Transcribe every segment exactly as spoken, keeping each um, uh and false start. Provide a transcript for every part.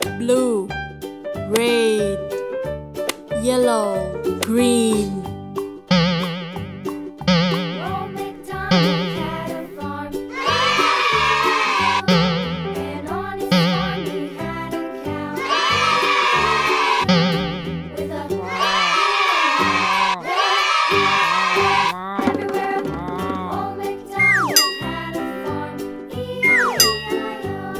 blue, red, yellow, green. Old MacDonald had a farm, and on his farm he had a cow with a everywhere. Old MacDonald had a farm, E I E I O.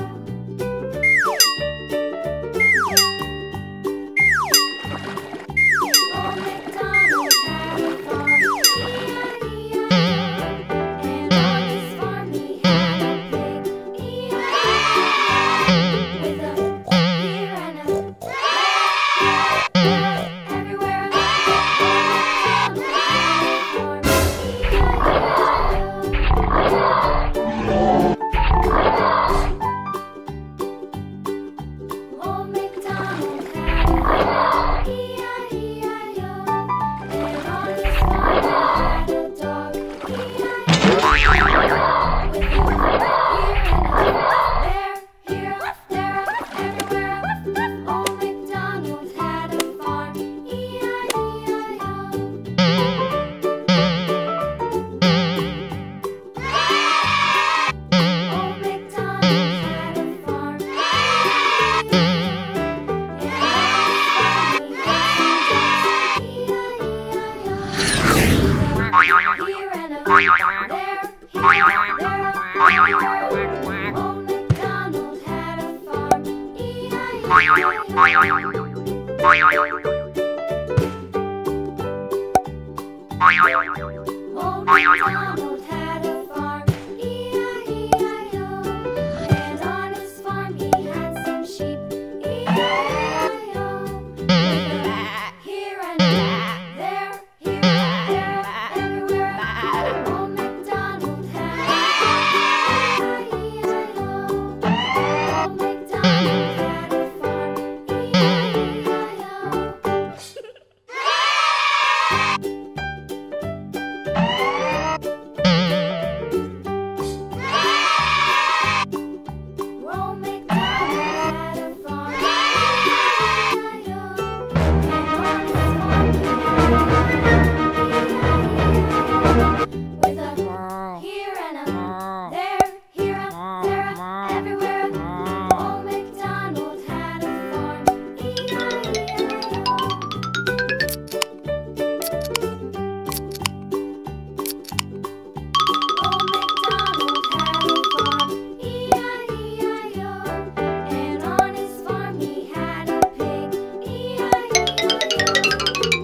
Old MacDonald had a farm, E I E I O. And on his farm he had a pig, E I E I O. With a here and a there, everywhere. Old MacDonald had a farm, E I E I O. Old MacDonald had a farm, E I E I O. And on his farm he had a dog, E I E I O. With a here and a there, here, there, everywhere. Old MacDonald had a farm, E I E I O. Old MacDonald had a farm, E I E I O. And on his farm he had some ducks, E I E I O. Old MacDonald